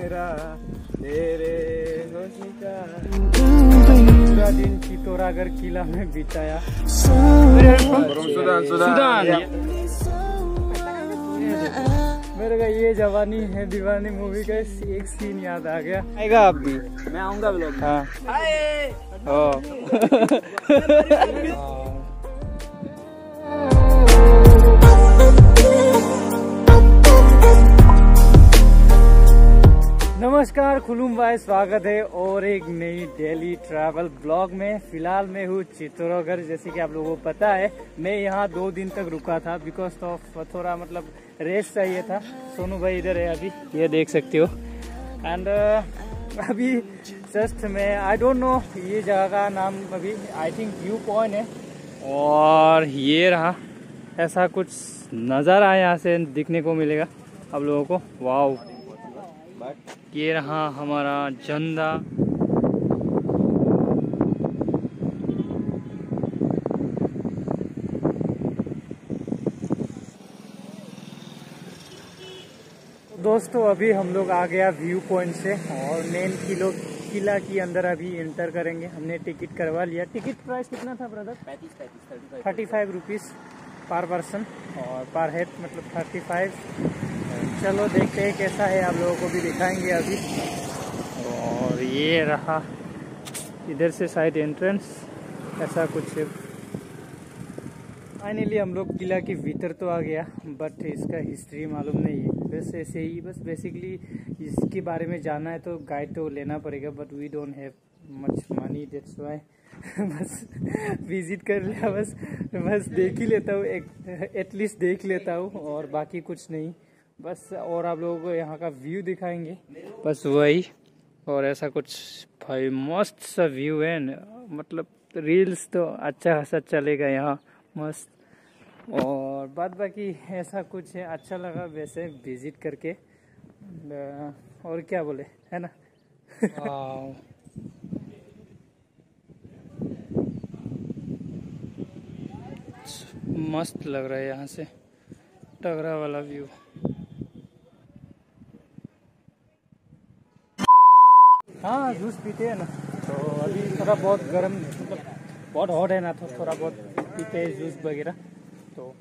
मेरा तेरे होश का पूरा दिन चित्तौरागढ़ किला में बिताया। मेरे का ये जवानी है दीवानी मूवी का एक सीन याद आ गया। आएगा आप भी? मैं आऊंगा ब्लॉग। हाँ नमस्कार खुलूम भाई, स्वागत है और एक नई डेली ट्रैवल ब्लॉग में। फिलहाल मैं हूँ चित्तौरागढ़। जैसे कि आप लोगों को पता है, मैं यहाँ 2 दिन तक रुका था बिकॉज ऑफ थोड़ा मतलब रेस्ट चाहिए था। सोनू भाई इधर है अभी, ये देख सकते हो। एंड अभी जस्ट मैं आई डोंट नो ये जगह का नाम, अभी आई थिंक व्यू पॉइंट है। और ये रहा, ऐसा कुछ नज़ारा यहाँ से दिखने को मिलेगा आप लोगों को। वाओ, ये रहा हमारा झंडा। दोस्तों अभी हम लोग आ गया व्यू पॉइंट से और मेन किला के अंदर अभी एंटर करेंगे। हमने टिकट करवा लिया। टिकट प्राइस कितना था ब्रदर? 35 रुपीज़ पर पर्सन और पर हेड मतलब 35। चलो देखते हैं कैसा है, आप लोगों को भी दिखाएंगे अभी। और ये रहा इधर से साइड एंट्रेंस, ऐसा कुछ है। फाइनली हम लोग किला के भीतर तो आ गया, बट इसका हिस्ट्री मालूम नहीं है। बस ऐसे ही, बस बेसिकली इसके बारे में जानना है तो गाइड तो लेना पड़ेगा, but we don't have much money, that's why बस विजिट कर लिया। बस देख ही लेता हूँ, एटलीस्ट देख लेता हूँ और बाकी कुछ नहीं बस। और आप लोगों को यहाँ का व्यू दिखाएंगे, बस वही। और ऐसा कुछ भाई मस्त सा व्यू है, मतलब रील्स तो अच्छा खासा चलेगा यहाँ, मस्त। और बाद बाकी ऐसा कुछ है, अच्छा लगा वैसे विजिट करके। और क्या बोले, है ना। मस्त लग रहा है यहाँ से टगरा वाला व्यू। हाँ जूस पीते हैं ना, तो अभी थोड़ा बहुत गर्म मतलब बहुत हॉट है ना, तो थोड़ा बहुत पीते हैं जूस वगैरह। तो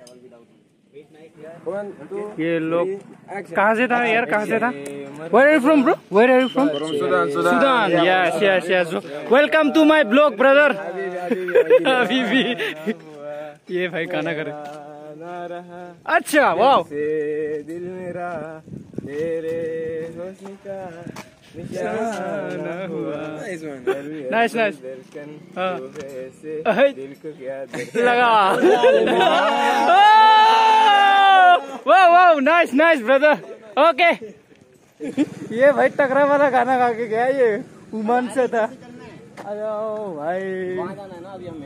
ये लोग कहाँ से था यार, कहाँ से था? Where are you from bro? Where are you from? Sudan. Yes. Welcome to my blog brother. अभी भी ये भाई खाना करे। अच्छा वाह। दिल मेरा तेरे होश का निशाना हुआ। नाइस दिल को क्या लगा। वाह नाइस ब्रदर। ओके ये भाई टकरा वाला खाना खा के गया, ये उमन से था। अरे भाई अभी हम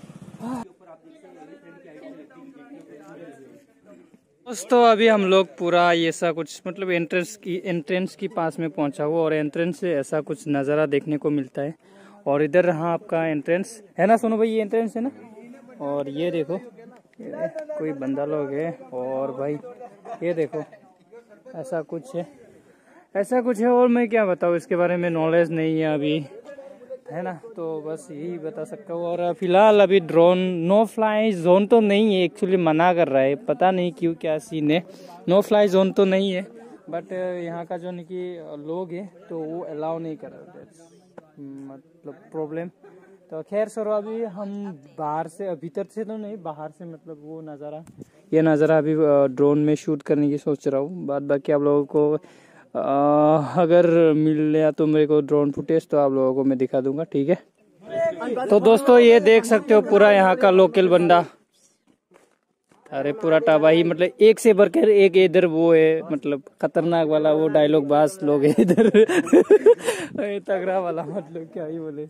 दोस्तों अभी हम लोग पूरा ये सा कुछ मतलब एंट्रेंस की पास में पहुंचा हुआ, और एंट्रेंस से ऐसा कुछ नज़ारा देखने को मिलता है। और इधर रहा आपका एंट्रेंस, है ना सोनू भाई, ये एंट्रेंस है ना। और ये देखो कोई बंदा लोग है, और भाई ये देखो ऐसा कुछ है। और मैं क्या बताऊँ, इसके बारे में नॉलेज नहीं है अभी, है ना। तो बस यही बता सकता हूँ। और फिलहाल अभी ड्रोन नो फ्लाई जोन तो नहीं है, एक्चुअली मना कर रहा है, पता नहीं क्यों, क्या सीन है। नो फ्लाई जोन तो नहीं है, बट यहाँ का जो कि लोग हैं तो वो अलाउ नहीं कर रहे, मतलब प्रॉब्लम। तो खैर सर अभी हम बाहर से, भीतर से तो नहीं, बाहर से मतलब वो नज़ारा, ये नज़ारा अभी ड्रोन में शूट करने की सोच रहा हूँ। बाद बाकी आप लोगों को अगर मिल गया तो मेरे को ड्रोन फुटेज तो आप लोगों को मैं दिखा दूंगा, ठीक है। तो दोस्तों ये देख सकते हो पूरा यहाँ का लोकल बंदा, अरे पूरा तबाही, मतलब एक से बढ़कर एक इधर वो है, मतलब खतरनाक वाला वो डायलॉग बाज लोग है इधर। तगड़ा वाला, मतलब क्या ही बोले।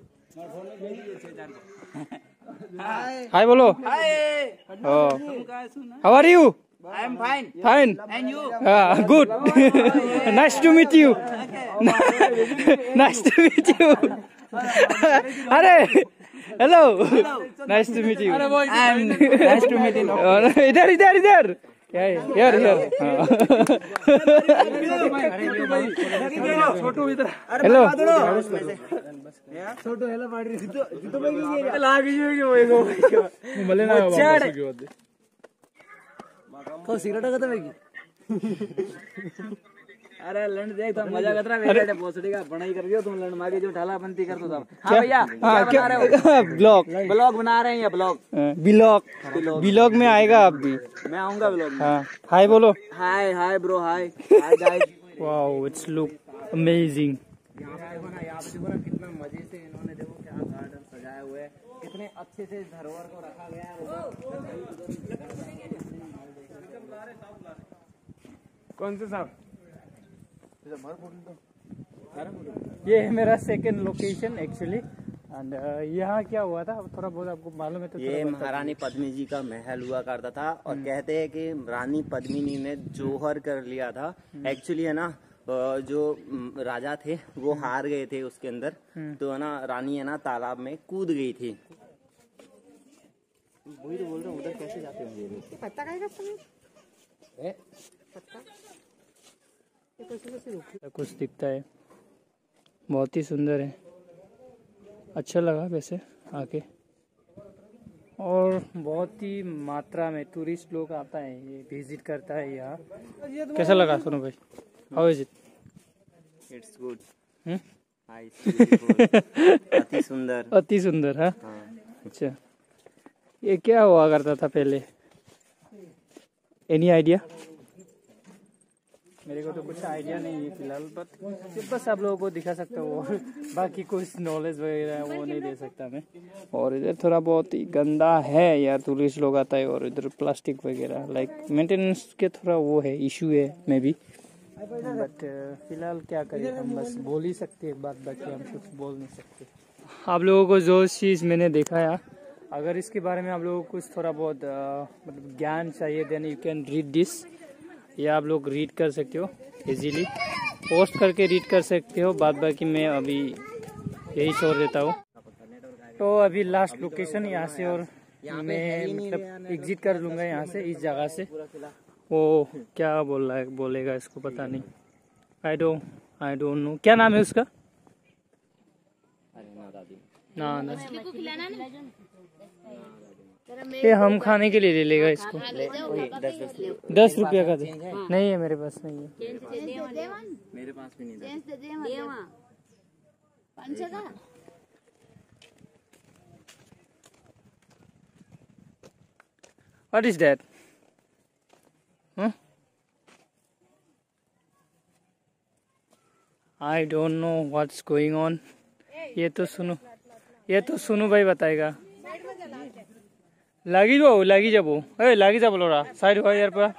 हाय बोलो। How are you? I am fine. Fine. And you? Good. Nice to meet you. Nice to meet you. अरे hello. Nice to meet you. I am nice to meet you. इधर क्या है यार यार। छोटू इधर हेलो छोटू hello पाड़ी जितो भाई ये लाग जो मले ना तो सिगरेट का तो भाई अरे लंड देख तो मजा कर रहा है बेटे भोसड़ी का बनाई कर दियो तुम लंड मागे जो ढाला बनती कर दो सब। हां भैया क्या बना रहे हो? ब्लॉग बना रहे हैं या ब्लॉग ब्लॉग में आएगा आप भी। मैं आऊंगा ब्लॉग में। हाँ हाय बोलो। Hi bro hi guys. Wow it's look amazing. यहाँ पे देखो ना कितना मजे से इन्होंने देखो क्या गार्डन सजाए हुए हैं, कितने अच्छे से धरोहर को रखा गया है। कौन से साहब? ये है मेरा सेकंड लोकेशन एक्चुअली एंड यहाँ क्या हुआ था थोड़ा बहुत आपको मालूम है तो ये महारानी पद्मिनी जी का महल हुआ करता था और कहते हैं कि रानी पद्मिनी ने जोहर कर लिया था। एक्चुअली है ना जो राजा थे वो हार गए थे उसके अंदर, तो है ना रानी है ना तालाब में कूद गई थी। वही तो बोल रहा हूँ, उधर कैसे जाते होंगे? पत्ता खाएगा कुछ दिखता है, बहुत ही सुंदर है, अच्छा लगा वैसे आके। और बहुत ही मात्रा में टूरिस्ट लोग आता है, ये विजिट करता है यहाँ। कैसा लगा सोनू भाई? How is it? It's good. अति सुंदर। अति सुंदर हाँ। अच्छा ये क्या हुआ करता था पहले? Any idea? मेरे को तो कुछ आइडिया नहीं है फिलहाल, बस आप लोगों को दिखा सकता हूँ और बाकी कुछ नॉलेज वगैरह है वो नहीं दे सकता मैं। और इधर थोड़ा बहुत ही गंदा है यार, टूरिस्ट लोग आता है और इधर प्लास्टिक वगैरह लाइक मेंटेनेंस के थोड़ा वो है, इशू है मे बी, बट फिलहाल क्या करें हम, बस बोल ही सकते हैं बात, बाकी हम कुछ बोल नहीं सकते। आप लोगों को जो चीज़ मैंने देखा है, अगर इसके बारे में आप लोगों को कुछ थोड़ा बहुत मतलब ज्ञान चाहिए then you can read this, या आप लोग रीड कर सकते हो इजीली, पोस्ट करके रीड कर सकते हो। बाद बाकी मैं अभी यही छोड़ देता हूँ। तो अभी लास्ट लोकेशन यहाँ से, और मैं मतलब एग्जिट कर लूँगा यहाँ से, इस जगह से। वो क्या बोल रहा है, बोलेगा इसको पता नहीं, आई डोंट नो क्या नाम है उसका। ना ये हम खाने के लिए ले लेगा इसको। 10 रुपया का दे। नहीं है मेरे पास, नहीं है मेरे पास भी नहीं था। What is that? I don't know what's going on. ये तो सुनो भाई बताएगा। लागी जा बोलो रहा साइड हो यार पर।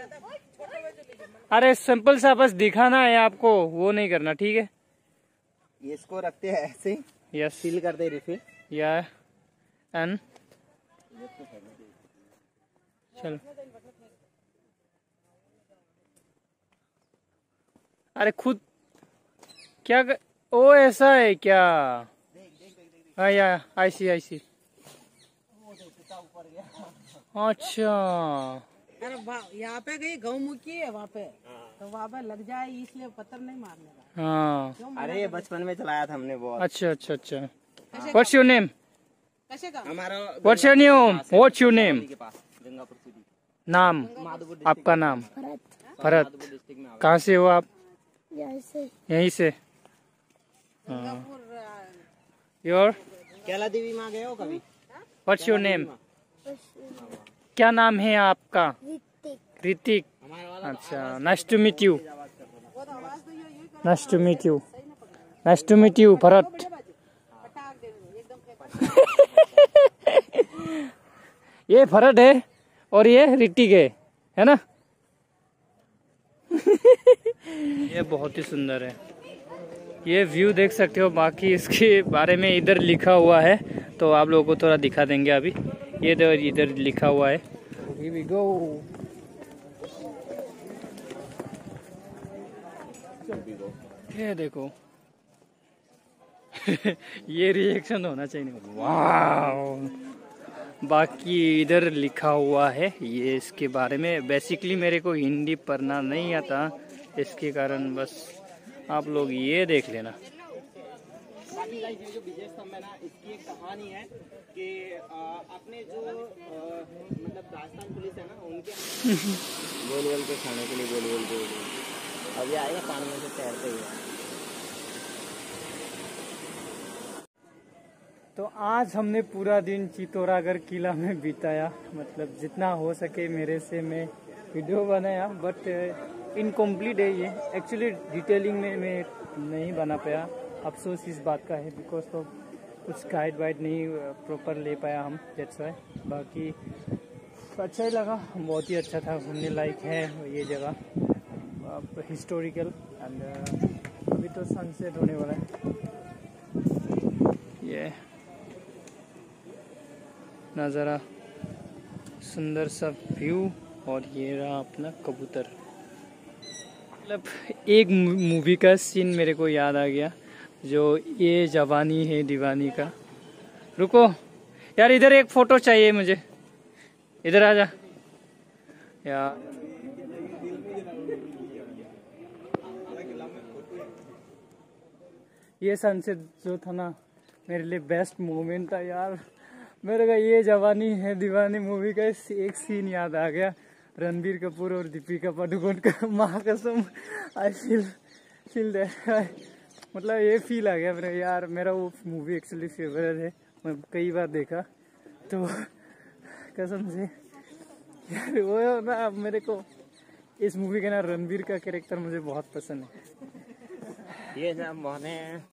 अरे सिंपल सा बस दिखाना है आपको, वो नहीं करना, ठीक है? इसको रखते हैं ऐसे ही। यस सील करते रिफिल या एंड चलो। अरे खुद क्या ओ ऐसा है क्या? हाँ या आई सी। अच्छा अरे यहाँ पे गई गौमुखी है वहाँ पे, तो वहाँ पे लग जाए इसलिए पत्थर नहीं मारने का। हाँ अरे ये बचपन में चलाया था हमने बहुत। अच्छा। What's your name? हमारा What's your name? What's your name? Gangapur City. नाम आपका नाम? भरत। कहाँ से हो आप? यहीं से। योर? कैला देवी माँ गए हो कभी? What's your name? क्या नाम है आपका? ऋतिक। अच्छा, nice to meet you Bharat. ये भरत है और ये ऋतिक है ना? ये बहुत ही सुंदर है, ये व्यू देख सकते हो। बाकी इसके बारे में इधर लिखा हुआ है, तो आप लोगों को थोड़ा दिखा देंगे अभी। ये इधर लिखा हुआ है। Here we go. ये देखो ये रिएक्शन होना चाहिए। वाव बाकी इधर लिखा हुआ है ये इसके बारे में। बेसिकली मेरे को हिंदी पढ़ना नहीं आता, इसके कारण बस आप लोग ये देख लेना। बाकी गाइस ये जो विजय स्तंभ है ना, इसकी एक कहानी है कि अपने जो मतलब राजस्थान पुलिस है ना, उनके गोल के खाने के लिए गोल के अभी आएगा पानी में से तैरते हुए। तो आज हमने पूरा दिन चित्तौरागढ़ किला में बिताया, मतलब जितना हो सके मेरे से मैं वीडियो बनाया, बट इनकम्प्लीट है ये। एक्चुअली डिटेलिंग में मैं नहीं बना पाया, अफसोस इस बात का है, बिकॉज तो कुछ गाइड वाइड नहीं प्रॉपर ले पाया हम, दैट्स व्हाई। बाकी अच्छा ही लगा, बहुत ही अच्छा था, घूमने लायक है ये जगह, हिस्टोरिकल। एंड अभी तो सनसेट होने वाला है। ये नज़ारा, सुंदर सा व्यू, और ये रहा अपना कबूतर। मतलब एक मूवी का सीन मेरे को याद आ गया, जो ये जवानी है दीवानी का। रुको यार, इधर एक फोटो चाहिए मुझे, इधर आ जा यार। ये सनसेट जो था ना, मेरे लिए बेस्ट मोमेंट था यार। मेरे को ये जवानी है दीवानी मूवी का एक सीन याद आ गया, रणबीर कपूर और दीपिका पादुकोण का। माँ कसम, आई फील दैट, मतलब ये फील आ गया मेरे यार। मेरा वो मूवी एक्चुअली फेवरेट है, मैं कई बार देखा, तो कसम से यार वो ना, मेरे को इस मूवी का ना रणबीर का कैरेक्टर मुझे बहुत पसंद है। ये सब